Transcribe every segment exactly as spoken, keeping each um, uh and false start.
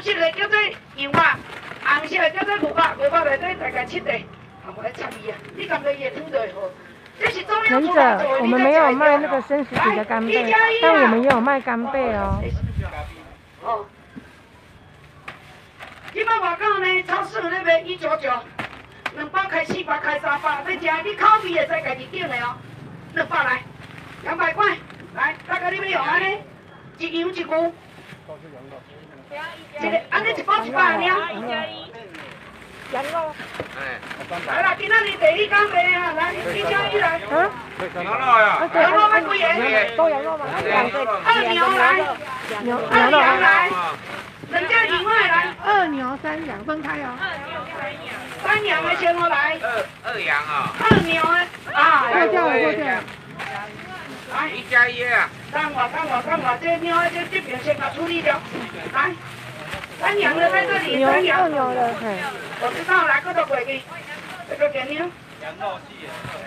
色的叫做油啊，红色的叫做牛肉，牛肉内底大概七个，啊，我来插伊啊，你感觉伊会煮就会好。这是中央厨房做的， 我们没有卖那个生食体的干贝，但我们也有卖干贝哦。 哦。今摆外港呢，超市咧卖一九九，两包开四包开三包，要食你口味会使家己点的哦。两包来，两百块，来，大概你要用安尼，一羊一牛。一个安尼一包一百尔。 羊肉。 哎。 来啦，今仔日第一天卖啊，来，一加一来。 啊？ 羊肉呀。 羊肉卖几元？ 都羊肉吗？两个。 二牛来。 牛二羊来。人家另外来。 二牛三羊分开哦。 三羊的先我来。 二二羊啊。 二牛的啊。 过掉了，过掉了。 来， 一加一啊。 等我，等我，等我，这牛这这边先把处理掉。来，三羊的在这里，三羊。 二牛的，嘿。 我知道，来，过到过去，这个给你。羊肉是。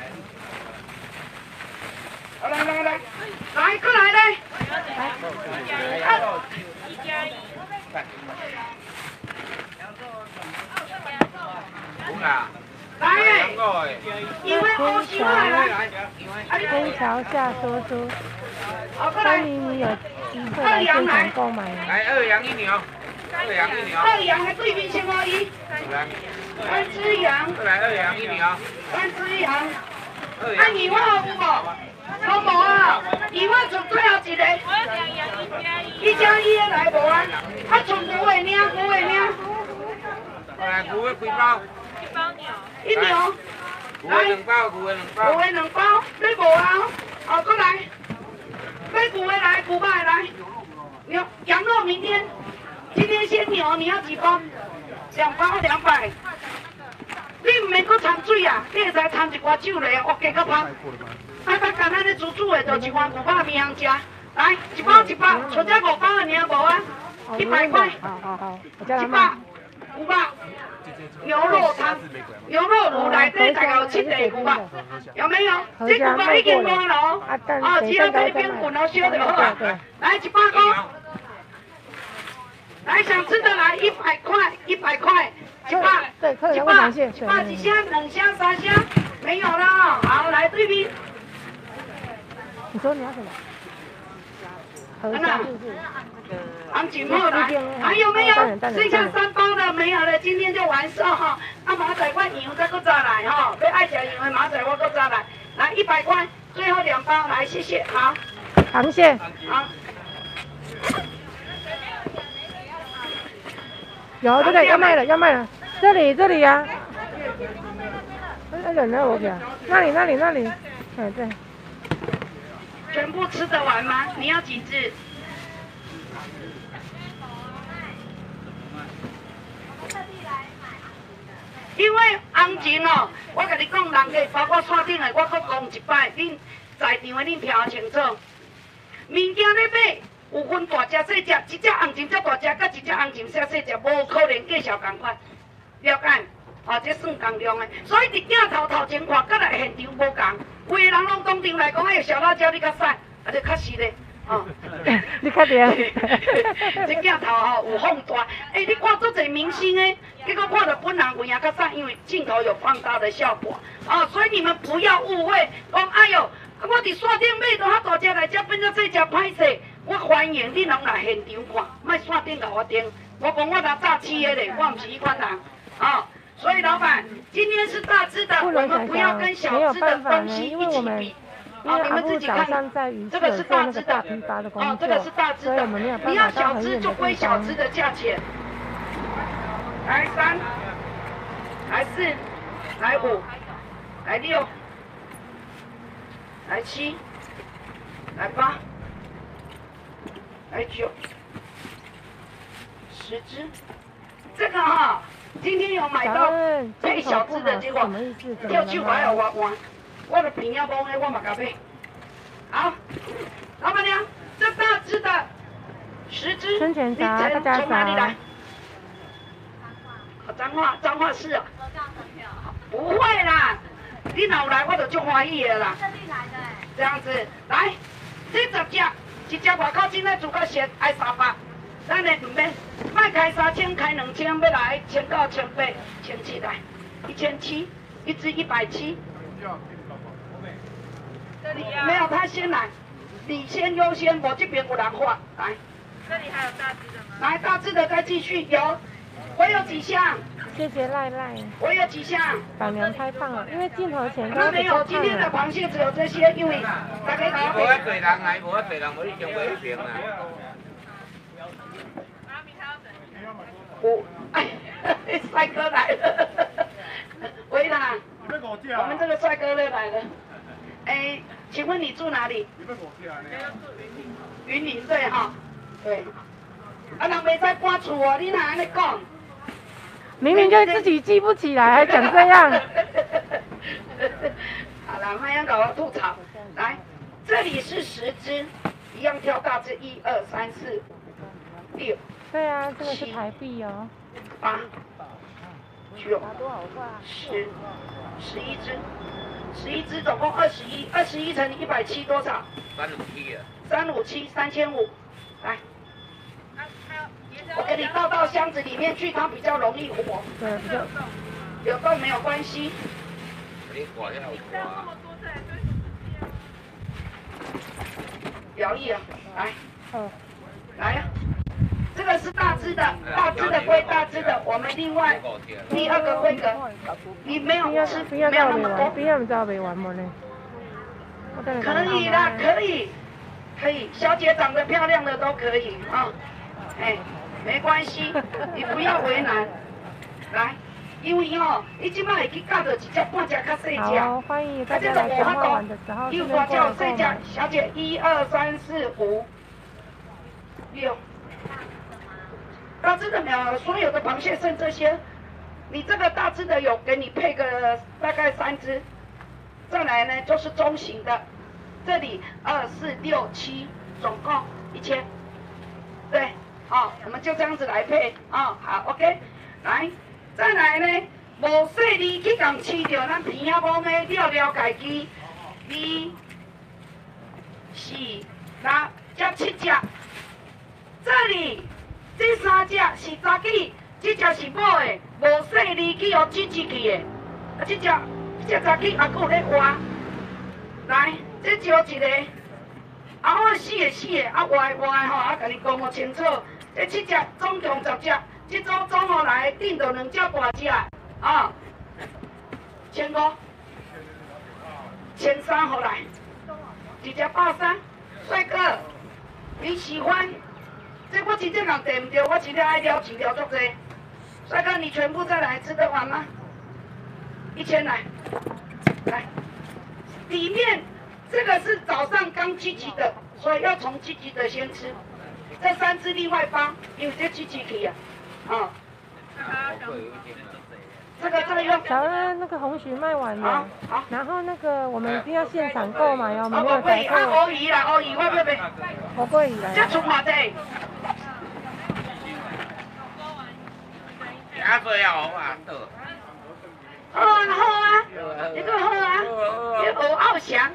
来来来来，来过来嘞。来。一加一。 有啦。 来诶，因为好喜欢来。 天桥下说书， 好，过来。 欢迎你有机会来现场购买。 来二羊一牛，二羊一牛。 二羊的贵宾先而已。 来。 三只羊。 来二羊一牛。 三只羊。 二羊。 啊，牛肉有无？都无啊，牛肉就最后一个。一加一的来无啊？啊，剩牛的领，牛的领。 来牛的几包？ 一包牛。一牛。 牛的两包，牛的两包。 牛的两包，你无啊？好，过来。买牛的来，牛肉的来。牛羊肉明天，今天先牛，你要几包？两包两百。你唔免搁掺水啊，你会使掺一寡酒嘞，我加个芳。啊，较简单咧煮煮的，就一碗牛肉面通食。来，一包一包，剩只五包的尔无啊？一百块。 好好好， 一百，五百。牛肉汤，牛肉卤内底大概有七个牛肉，有没有？这牛肉已经干了哦，哦，只要这边滚了烧就好了。来一百块。来，想吃的来，一百块，一百块，一百，一百，一百一箱、两箱、三箱，没有了。好，来对比。 你说你要什么？河虾是不是？ 行情好来，还有没有？剩下三包的没有了，今天就完售哈。啊，马仔我羊再搁再来哈，要爱吃羊的马仔我搁再来。来一百块，最后两包，来谢谢，好。 螃蟹。 好。 有这个要卖了，要卖了，这里这里呀。那个那我给，那里那里那里，哎对。 全部吃得完吗？你要几只？因为行情哦，我跟你讲，人家包括线顶的，我搁讲一摆，恁在场的恁听清楚。物件咧买，有分大只细只，一只红鲟遮大只，甲一只红鲟遮细只，无可能计数共款，了解？哦，这算共量的，所以伫镜头头前看，甲来现场无共。有的人拢当场来讲，哎，小辣椒你较瘦，啊，你较实咧，哦。 你看对。 这镜头吼有放大，哎，你看做侪明星诶，结果看到本人有影较瘦，因为镜头有放大的效果。哦，所以你们不要误会，讲哎哟，我伫线顶买到较大只来，只变做细只歹势。我欢迎你拢来现场看，莫线顶甲我顶。我讲我若早起的咧，我毋是迄款人，哦。所以老板，今天是大只的，我们不要跟小只的东西一起比。哦，你们自己看，这个是大只的，哦，这个是大只的，你要小只就归小只的价钱。来三，来四，来五，来六，来七，来八，来九，十只，这个哈。今天有买到最小只的，结果叫去还要我换，我的平要崩的我嘛甲买。好，老板娘，这大只的十只，你从从哪里来？彰化，彰化市啊。不会啦，你若有来我就足欢喜的啦。这样子，来，这十只，一只外口今仔煮较鲜，爱三百。 咱的唔免，卖开三千，开两千，要来千九、千八、千七来，一千七，一只一百七。没有，他先来，你先优先，我这边有人画，来。 这里还有大只的吗？ 来，大只的再继续，有，我有几项。 谢谢赖赖， 我有几项。 板娘太胖了，因为镜头前那没有， 都比较今天的胖了。 螃蟹只有这些，因为大家搞无遐多人来，无遐多人，无你上袂平啊。 我，哎，帅哥来了，维达，我们这个帅哥又来了。哎，请问你住哪里？云林对哈，对。啊，人袂使搬厝哦，你哪安尼讲？ 明明就自己记不起来，还讲这样。 好了，慢慢搞我吐槽。来，这里是十只，一样挑大只，一二三四五六。 对啊，这个是台币哦。 八、九、十、十一只，十一只总共二十一，二十一乘以一百七多少？ 三五七啊。 三五七，三千五。来。 我给你倒到箱子里面去，它比较容易活。 对，比较有洞没有关系。 你挂要挂。 摇曳啊，来， 哦， 来呀、啊，这个是大只的，大只的归大只的，我们另外第二个规格，你没有吃， 不要没有那么多。 不要不要没完么呢？ 可以啦，可以，可以，小姐长得漂亮的都可以啊，哎。 没关系，你不要为难。来，因为吼、哦，你即摆会去教到一只半只较细只。 好，欢迎大家来彰化玩的时候， 又多叫细只，小姐，一二三四五六，大只的没有，所有的螃蟹剩这些。你这个大只的有给你配个大概三只，再来呢就是中型的，这里二四六七，总共一千，对。 哦，我们就这样子来配哦，好 ，OK， 来，再来呢，无细哩去共饲着咱鼻仔摸的了了家己，二、四、六、这七只，这里这三只是查囝，这只是母的，无细哩去互挤挤去的，啊，这只这查囝还佫有咧活，来，这招一个，啊，我死的死的，啊，活的活的吼，啊，甲你讲好清楚。 这七只总共十只，这组总下来顶到两只大只啊，千五、千三好来，一只八三，帅哥，你喜欢？这我真正人订唔到，我今天爱撩钱撩足多。帅哥，你全部再来，吃得完吗？一千来，来，里面这个是早上刚积极的，所以要从积极的先吃。 这三只另外包，因为这几只去啊，啊，这个再用。 小恩那个红鲟卖完了， 好， 然后那个我们一定要现场购买哦，没有我代购。 啊，鱼啦，鳄鱼我要卖。 我贵来。 这出偌济？ 假多要好啊，多。 好啊好啊，你个好啊，你学傲翔。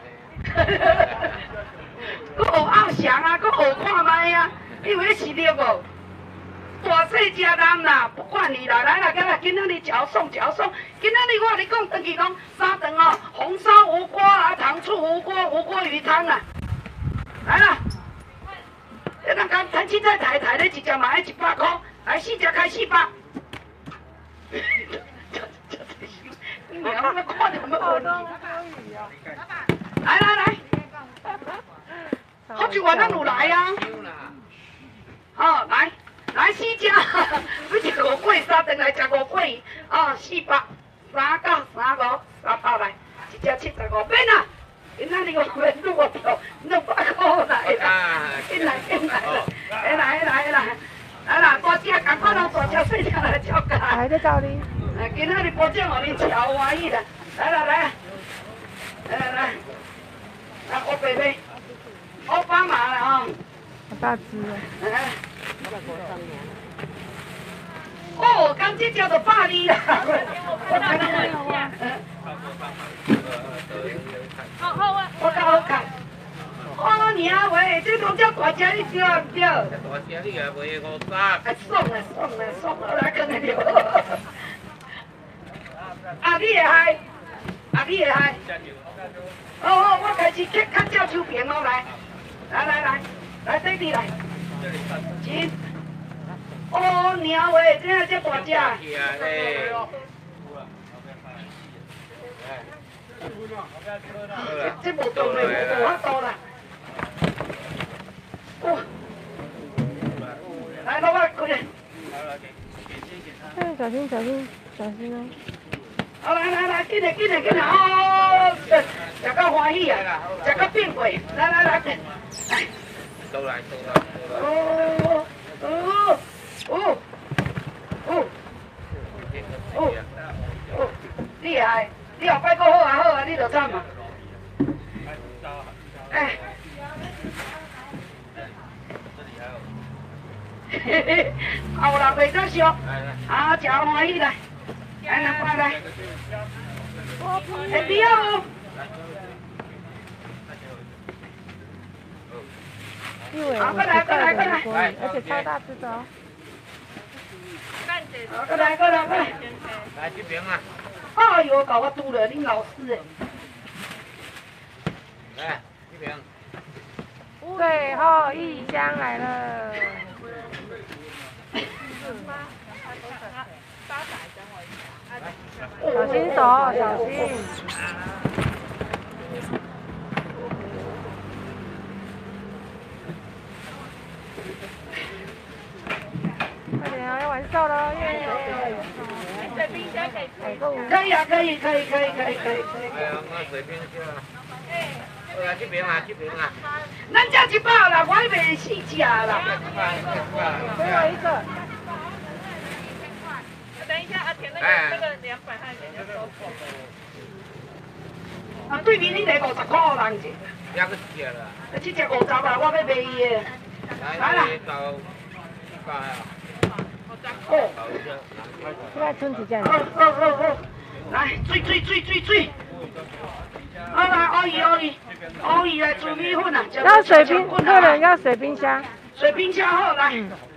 佫学傲翔啊，佫学看卖啊。 你以为是对无？大细只人啦，不管你啦，来啦，今仔今仔日嚼爽嚼爽。今仔日我跟你讲，回去讲三顿哦，红烧无锅啊，糖醋无锅，无锅鱼汤啊。来啦，你人讲谈青菜抬抬咧，一只嘛要一百块，来四只开四百。你娘们看到没有问题？来来来，好几碗咱有来啊。 哦，来来四只，你食五桂三顿来食五桂，哦，四百三九三五三百来，一只七十五，免啦，今仔日我免录我票，两百块来啦，进来进来啦，来来来来，来啦，大只赶快让大只细只来照价。 还在找你。 哎，今仔日保证互恁超欢喜啦，来啦来啦，来来来，来我贝贝，奥巴马啦哦。 好大只哦！哦，刚这叫做巴黎啦。我较好看，我哦，娘喂，这拢叫大只，你对啊唔对？ 大只你也卖五十。 哎，爽啊爽啊爽啊，来跟你聊。啊，你会嗨？啊，你会嗨？哦哦，我开始切较照手边哦，来，来来来，来这里来，请。哦，娘喂，这样这大只。 是啊嘞。 这无动的，无法度啦。哦，来，老板，快点。 哎，小心小心小心哦！ 好，来来来，紧点紧点紧点哦！食到欢喜啊，食到变贵，来来来，来。 都来都来。 哦哦哦哦哦哦，厉害！你后摆搁好啊好啊，你就惨啊。哎。嘿嘿，后人袂再烧，啊，食欢喜来，来两块来，会比啊无？ 一尾五十块的火锅，而且超大只的哦。 过来过来过来。 来这边啊。 哎呦，搞我拄了，恁老师诶。 来这边。 最后一箱来了。小心手，小心。快点啊，要完售了，耶！ 水冰箱可以采购。 可以啊，可以可以可以可以可以。 哎呀，我水冰箱。过来这边啊，这边啊。 咱这一包啦，我袂四只啦。 给我一个。 等一下，阿田那个那个两百块钱就收。 啊，对面你摕五十块人一。 两个只啦。 啊，这只五十啦，我要卖伊的。来啦。 到啊。 哦。 现在春子酱。 哦哦哦哦，来，水水水水水。好来，熬鱼熬鱼，熬鱼来煮米粉啊！ 要水冰，客人要水冰箱。 水冰箱好来。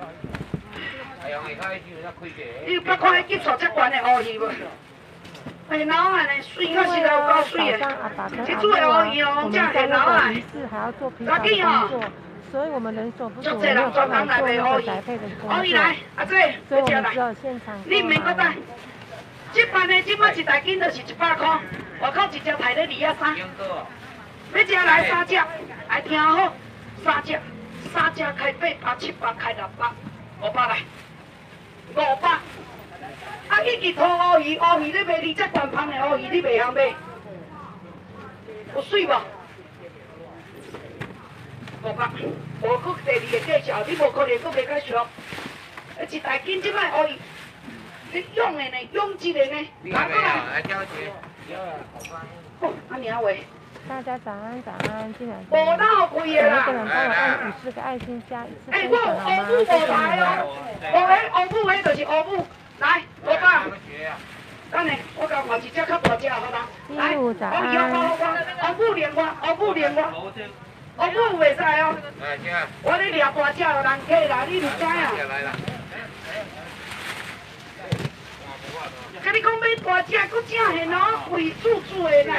你捌看迄技术遮悬的熬鱼无？哎，然后安尼水到实在有够水的。这煮的熬鱼哦，这很老啊。 还要做皮草的工作，所以我们人手不足，没有办法做那个宅配的工作。 熬鱼来，阿姐， 所以我们只有现场。 你免搁等。这班的即摆一台斤就是一百块，外口一只台咧二啊三。要吃来三只，来听好，三只，三只开八百、七百开六百，五百来，五百。啊，一支土乌鱼，乌鱼你卖你这悬芳的乌鱼，你袂晓买，有水无？五百，无佫第二个介绍，你无可能佫卖较俗。一台斤即摆乌鱼。你用的呢，用这个呢，拿过来。来交钱。哦，阿娘喂。 大家早安早安，进来。 无那贵的啦。 每个人帮我按五十个爱心加一次哎， 分我享好吗？ 乌布无来哦，乌迄乌布迄就是乌布，来，五百。等下，我甲换一只较大只好啦。来，乌摇我我，乌布连我，乌布连我。乌布袂使哦。我咧掠大只有人客啦，你唔知啊？甲你讲买大只，佫正现哦，贵煮煮的咧。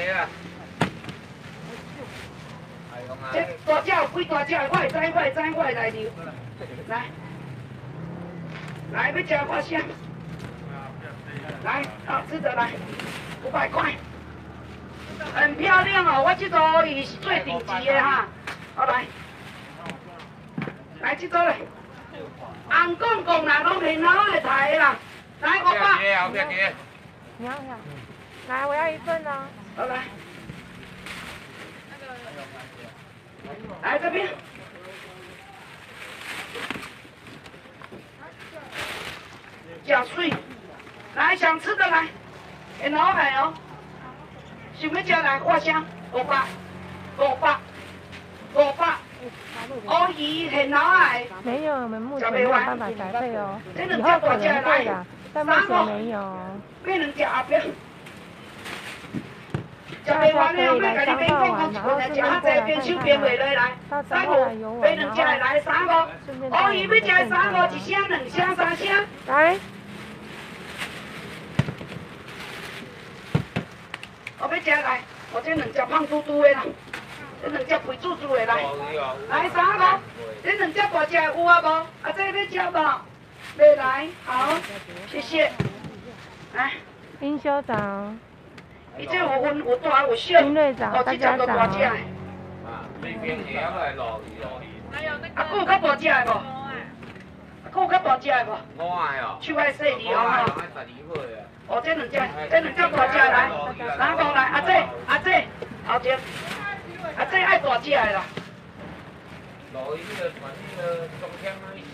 这大只有几大只，我会知，我会知，我会来留。来，来要吃看啥？来，好吃的来，五百块，很漂亮哦。我这个鱼是最顶级的哈。好来，来这个嘞，红公公啦，拢很好的台啦。来，五百。 你要要，来，我要一份哦。 好来，来这边。加水，来想吃的来，很好海哦。想要吃来花香，五百，五百，五百。哦，鱼很好海。 没有，我们目前没有办法宅配哦，以后可能会的。但目前没有。 变成假标。 食袂完了，我甲你边讲讲一份，食较济边收边袂落来。三五，买两只的来三五，乌鱼要食的三五，一声、两声、三声。 来。 我要食来，我这两只胖嘟嘟的啦，这两只肥嘟嘟的来，来三五，这两只大只的有啊无？啊，这要吃无？袂来，好，谢谢。来。 殷校长。 伊这有分有大有小，哦，这只都大只的。啊，这边也要来落鱼咯。啊，还有较大只的无？啊，还有较大只的无？五个哦。手爱细腻哦吼。哦，这两只，这两只大只来，三个来，阿姐，阿姐，后前，阿姐爱大只的啦。落鱼个传那个中天那一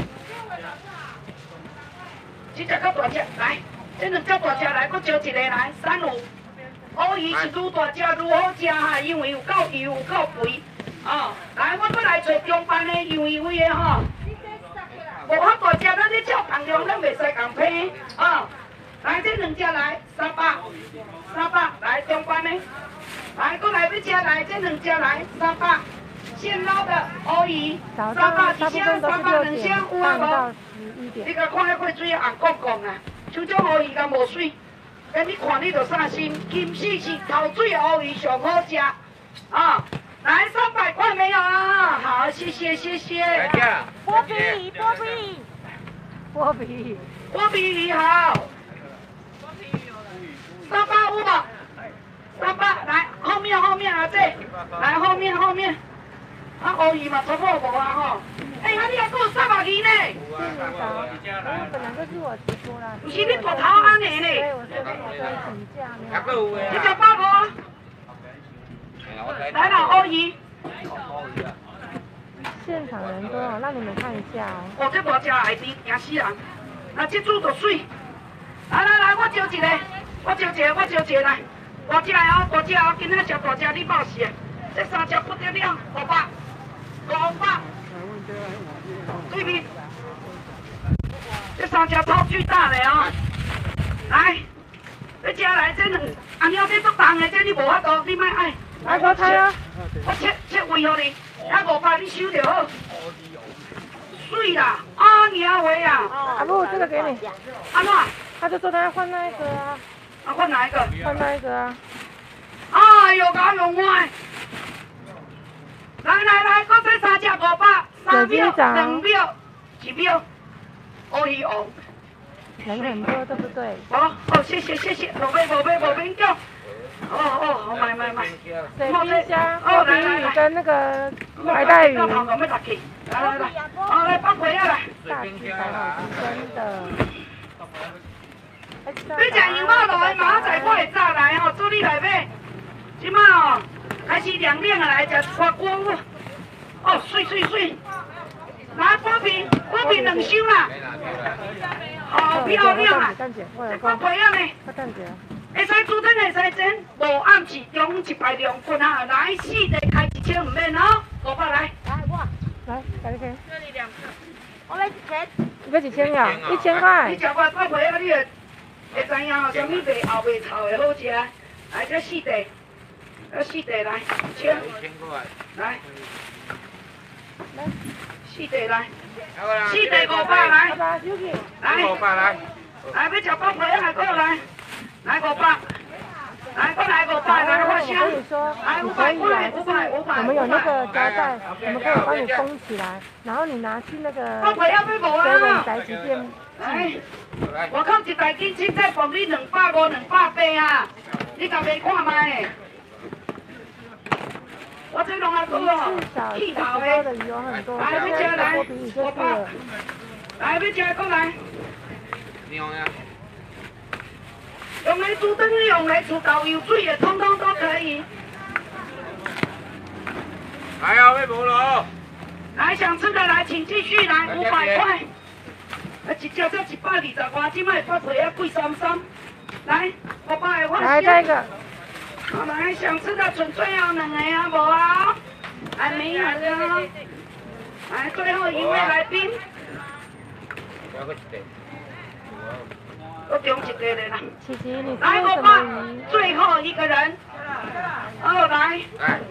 这只较大只，来，这两只大只来，搁招一个来，三五。乌鱼是愈大只愈好食哈，因为有够油有够肥。哦，来，我搁来找中班的油油味的吼。无遐大只，咱咧照重量，咱袂使共批。哦，来这两只来三百，三百来中班的。来，搁来要吃来这两只来三百，现捞的乌鱼三百一箱，三百两箱有啊无？你甲看迄块水红光光啊，像种乌鱼敢无水？跟你看你就伤心，金丝是头水乌鱼上好食，啊，来三百块没有啊？好，谢谢谢谢。 波比波比波比波比鱼好。三百五吧，三百来后面后面啊这，来后面后面，啊乌鱼嘛差不多无啊吼。哎，啊你还有三百鱼呢？ 本来就是我直播啦。 不是你大头安尼呢？你食八个啊？来了，乌鱼。 现场人多哦，让你们看一下哦。 哦，这大只海边惊死人，啊，这煮就水。来来来，我招一个，我招一个，我招一个来。大只的哦，大只哦，今仔食大只你报死啊！这三只不得了，五百，五百。对面，这三只超巨大的哦！来，你吃来这两，啊你要这做重的，这你无法度，你莫爱。 来，我猜啊！ 我切切位互你，啊五百你收就好。水啦，啊娘喂啊！ 阿母，这个给你。 安怎？ 他就说他要换那一个啊。 啊，换哪一个？ 换那一个啊。 哎呦，搞用坏！来来来，搁这三只五百。三秒、两秒、几秒，哦伊哦， 人很多，对不对？ 哦哦，谢谢谢谢，宝贝宝贝宝贝叫，哦哦，买买买， 水冰箱、波比鱼跟那个白带鱼。 来来来，哦来放回来来。 大只才好吃，真的。 你食羊肉落来，明仔载我会早来吼，做你来买。即摆哦，开始凉凉来食刷锅物。哦，水水水，来波比，波比两箱啦，好漂亮啊！这个培养的，会使煮汤会使蒸，无暗时中一排两份啊！来四个开一千唔免哦，五百来。 来我，来，来一千。 这里两个， 我买一千。你要几千呀？一千块。 你食过做培养，你会会知影哦，什么袂后袂臭的好食。来这四块，这四块来，一千。来。四块来，四块五百来，来，五百来，来要吃包皮来过来，来五百，来过来五百来花香，来五百块，五百五百， 我们有那个胶带，我们可以帮你封起来，然后你拿去那个包皮要要无啊？ 宅急便。 来，我靠一台机器再放你两百五、两百八啊，你家己看卖。我这弄啊多哦，剃头的，来要吃来，我怕，来要吃过来。用来煮汤的，用来煮豆油水的，通通都可以。 来啊，微波炉。 来，想吃的来，请继续来，五百块。啊，一只才一百二十块，今摆发皮啊贵三三。来，五百的我来这个。 好，来想吃的纯粹要两个啊，无啊？还没有的。来，最后一位来宾。 我中一个的啦。 琪琪，你吃来， 了什我把么鱼？ 最后一个人，哦，来， 来，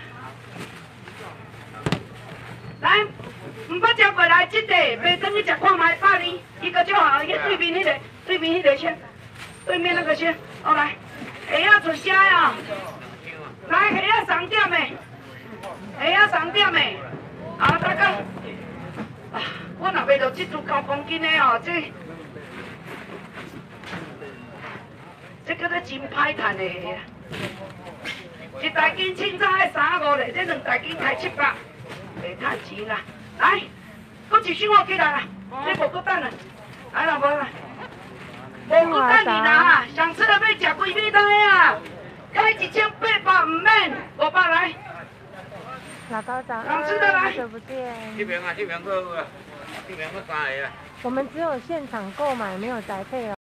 来，唔捌食过来，这个袂等去食看卖百二，一个就好，一个对面那个，对面那个先，对面那个先，哦来，下啊出声呀，来下啊上点的，下啊上点的，啊大家，啊，我若袂到这组九公斤的哦，这。这叫做真歹赚的虾啊！一台斤凊彩爱三五嘞，这两台斤开七百，袂赚钱啦。来，搁一箱我起来啦，这无搁等啦，来啦无啦，无搁等你啦，想吃的要食几米台啊？开一千八百唔免，五百来。 老高早想吃的来安，好久不见。 这边啊，这边个，这边个三个啊。 我们只有现场购买，没有宅配哦。